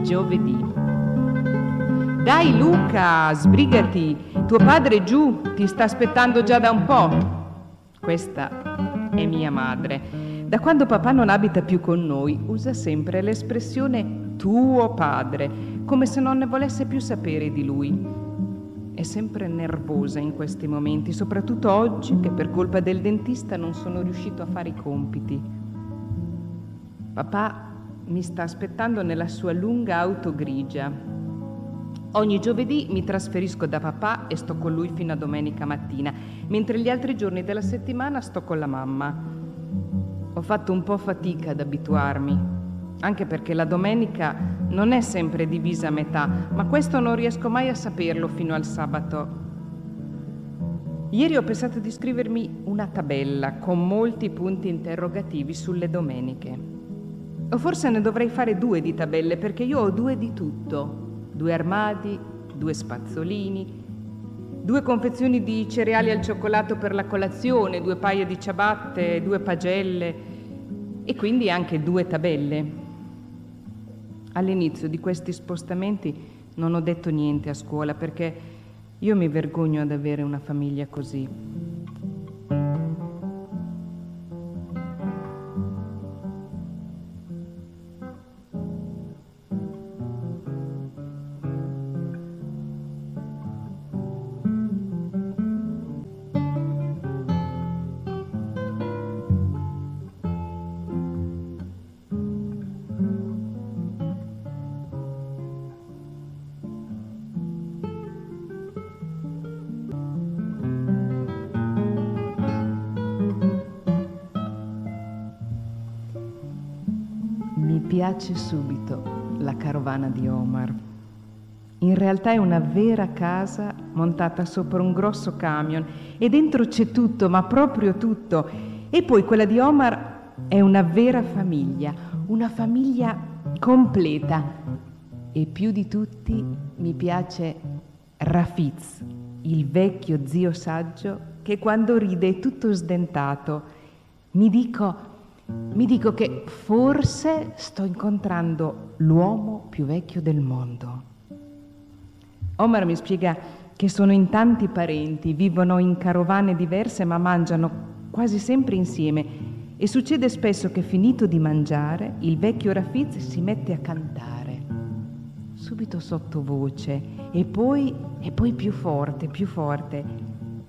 Giovedì. Dai Luca, sbrigati, tuo padre è giù, ti sta aspettando già da un po'. Questa è mia madre. Da quando papà non abita più con noi, usa sempre l'espressione tuo padre, come se non ne volesse più sapere di lui. È sempre nervosa in questi momenti, soprattutto oggi che per colpa del dentista non sono riuscito a fare i compiti. Papà mi sta aspettando nella sua lunga auto grigia. Ogni giovedì mi trasferisco da papà e sto con lui fino a domenica mattina, mentre gli altri giorni della settimana sto con la mamma. Ho fatto un po' fatica ad abituarmi, anche perché la domenica non è sempre divisa a metà, ma questo non riesco mai a saperlo fino al sabato. Ieri ho pensato di scrivermi una tabella con molti punti interrogativi sulle domeniche. O forse ne dovrei fare 2 di tabelle, perché io ho 2 di tutto. 2 armadi, 2 spazzolini, 2 confezioni di cereali al cioccolato per la colazione, 2 paia di ciabatte, 2 pagelle e quindi anche 2 tabelle. All'inizio di questi spostamenti non ho detto niente a scuola perché io mi vergogno ad avere una famiglia così. Mi piace subito la carovana di Omar. In realtà è una vera casa montata sopra un grosso camion e dentro c'è tutto, ma proprio tutto. E poi quella di Omar è una vera famiglia, una famiglia completa. E più di tutti mi piace Rafiz, il vecchio zio saggio che quando ride è tutto sdentato. Mi dico che forse sto incontrando l'uomo più vecchio del mondo. Omar mi spiega che sono in tanti parenti, vivono in carovane diverse ma mangiano quasi sempre insieme e succede spesso che finito di mangiare il vecchio Rafiz si mette a cantare, subito sottovoce e poi più forte, più forte.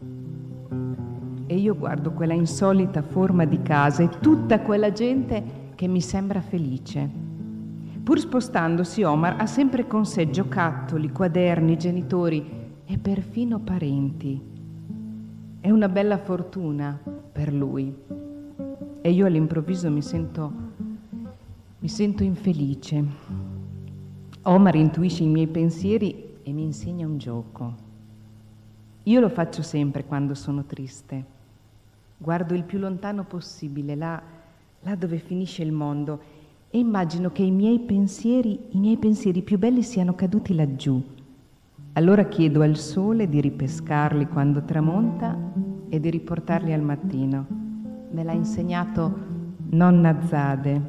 E io guardo quella insolita forma di casa e tutta quella gente che mi sembra felice. Pur spostandosi, Omar ha sempre con sé giocattoli, quaderni, genitori e perfino parenti. È una bella fortuna per lui. E io all'improvviso mi sento infelice. Omar intuisce i miei pensieri e mi insegna un gioco. Io lo faccio sempre quando sono triste. Guardo il più lontano possibile, là dove finisce il mondo, e immagino che i miei pensieri più belli siano caduti laggiù. Allora chiedo al sole di ripescarli quando tramonta e di riportarli al mattino. Me l'ha insegnato nonna Zade.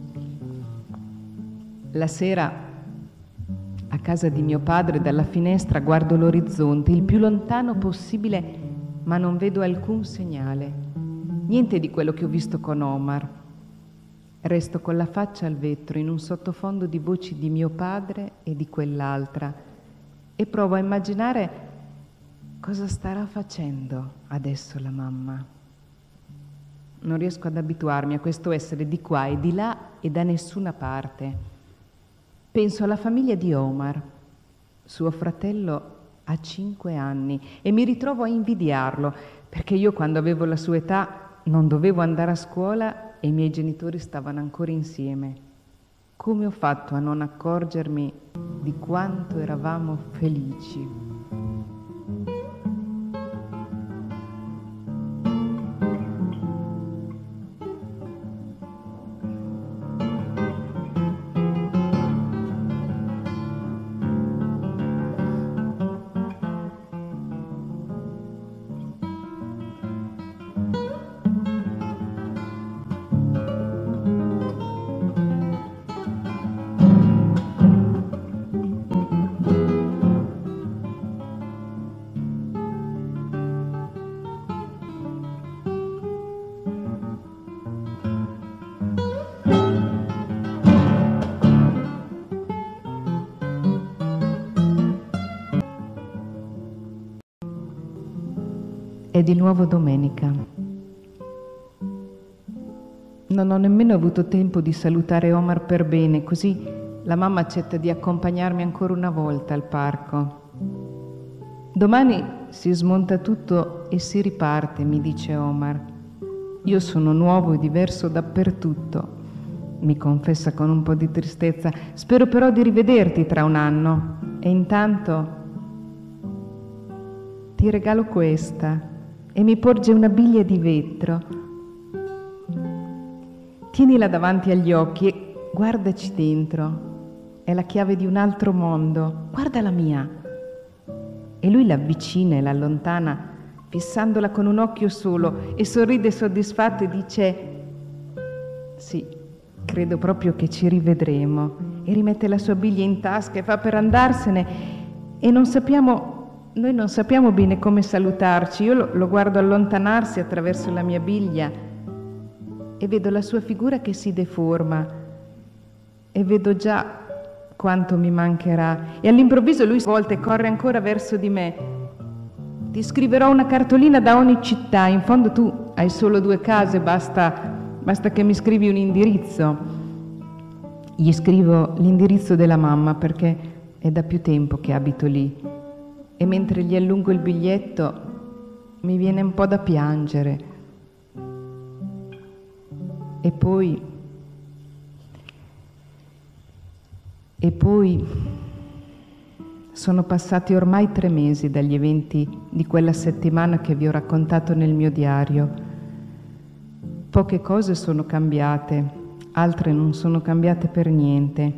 La sera, a casa di mio padre, dalla finestra guardo l'orizzonte, il più lontano possibile, ma non vedo alcun segnale. Niente di quello che ho visto con Omar. Resto con la faccia al vetro in un sottofondo di voci di mio padre e di quell'altra e provo a immaginare cosa starà facendo adesso la mamma. Non riesco ad abituarmi a questo essere di qua e di là e da nessuna parte. Penso alla famiglia di Omar. Suo fratello ha 5 anni e mi ritrovo a invidiarlo perché io quando avevo la sua età non dovevo andare a scuola e i miei genitori stavano ancora insieme. Come ho fatto a non accorgermi di quanto eravamo felici? è di nuovo domenica. Non ho nemmeno avuto tempo di salutare Omar per bene, così la mamma accetta di accompagnarmi ancora una volta al parco. Domani si smonta tutto e si riparte, mi dice Omar. Io sono nuovo e diverso dappertutto, mi confessa con un po' di tristezza. Spero però di rivederti tra un anno e intanto ti regalo questa. E mi porge una biglia di vetro. Tienila davanti agli occhi e guardaci dentro. È la chiave di un altro mondo. Guarda la mia. E lui l'avvicina e l'allontana, fissandola con un occhio solo, e sorride soddisfatto e dice: sì, credo proprio che ci rivedremo. E rimette la sua biglia in tasca e fa per andarsene. E noi non sappiamo bene come salutarci. Io lo guardo allontanarsi attraverso la mia biglia e vedo la sua figura che si deforma e vedo già quanto mi mancherà. E all'improvviso lui svolta e corre ancora verso di me. Ti scriverò una cartolina da ogni città. In fondo tu hai solo 2 case, basta che mi scrivi un indirizzo. Gli scrivo l'indirizzo della mamma perché è da più tempo che abito lì. E mentre gli allungo il biglietto mi viene un po' da piangere. E poi sono passati ormai 3 mesi dagli eventi di quella settimana che vi ho raccontato nel mio diario. Poche cose sono cambiate, altre non sono cambiate per niente.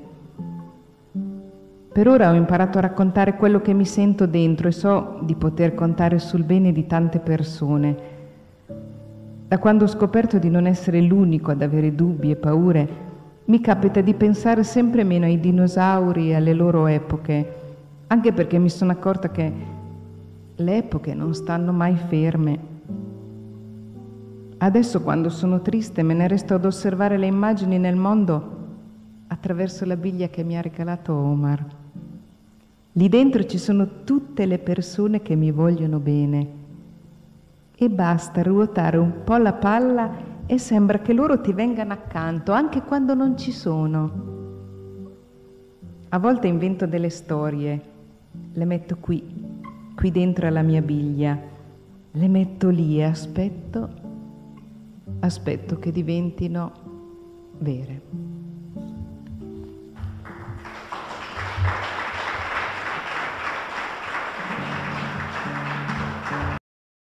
Per ora ho imparato a raccontare quello che mi sento dentro e so di poter contare sul bene di tante persone. Da quando ho scoperto di non essere l'unico ad avere dubbi e paure, mi capita di pensare sempre meno ai dinosauri e alle loro epoche, anche perché mi sono accorta che le epoche non stanno mai ferme. Adesso, quando sono triste, me ne resto ad osservare le immagini nel mondo attraverso la biglia che mi ha regalato Omar. Lì dentro ci sono tutte le persone che mi vogliono bene e basta ruotare un po' la palla e sembra che loro ti vengano accanto anche quando non ci sono. A volte invento delle storie, le metto qui dentro alla mia biglia, le metto lì e aspetto che diventino vere.